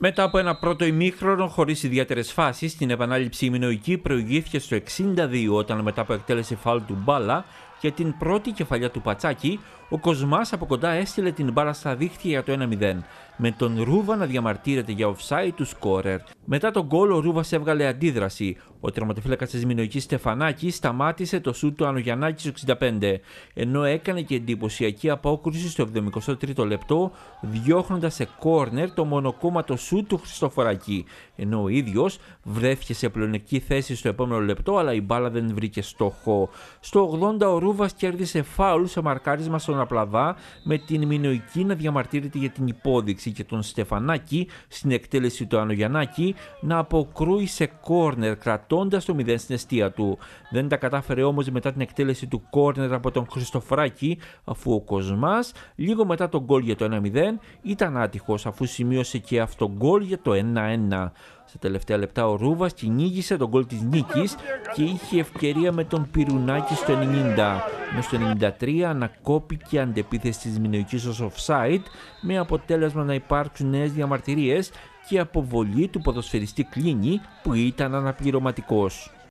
Μετά από ένα πρώτο ημίχρονο χωρίς ιδιαίτερες φάσεις, στην επανάληψη η Μινωική προηγήθηκε στο 62 όταν μετά από εκτέλεση φάουλ του Μπάλα και την πρώτη κεφαλιά του Πατσάκη, ο Κοσμάς από κοντά έστειλε την μπάλα στα δίχτυα για το 1-0, με τον Ρούβα να διαμαρτύρεται για offside του σκόρερ. Μετά τον γκολ, ο Ρούβας έβγαλε αντίδραση. Ο τερματοφύλακας της Μινωικής Στεφανάκη σταμάτησε το σούτ του Ανογιαννάκη στο 65, ενώ έκανε και εντυπωσιακή απόκρουση στο 73ο λεπτό, διώχνοντας σε κόρνερ το μονοκόμματο σούτ του Χριστοφοράκη, ενώ ο ίδιος βρέθηκε σε πλεονεκτική θέση στο επόμενο λεπτό, αλλά η μπάλα δεν βρήκε στόχο. Στο 80 ο Ρούβας κέρδισε φάουλ σε μαρκάρισμα στον Απλαδά, με την Μινωική να διαμαρτύρεται για την υπόδειξη και τον Στεφανάκη στην εκτέλεση του Ανογιαννάκη να αποκρούει σε κόρνερ, κρατώντας το 0 στην εστία του. Δεν τα κατάφερε όμως μετά την εκτέλεση του κόρνερ από τον Χριστοφοράκη, αφού ο Κοσμάς λίγο μετά τον γκολ για το 1-0 ήταν άτυχος, αφού σημείωσε και αυτό γκολ για το 1-1. Στα τελευταία λεπτά ο Ρούβας κυνήγησε τον γκολ της νίκης και είχε ευκαιρία με τον Πυρουνάκη στο 90. Ενώ στο 93 ανακόπηκε αντεπίθεση της Μινωικής ως offside, με αποτέλεσμα να υπάρξουν νέες διαμαρτυρίες και αποβολή του ποδοσφαιριστή Κλίνη που ήταν αναπληρωματικός.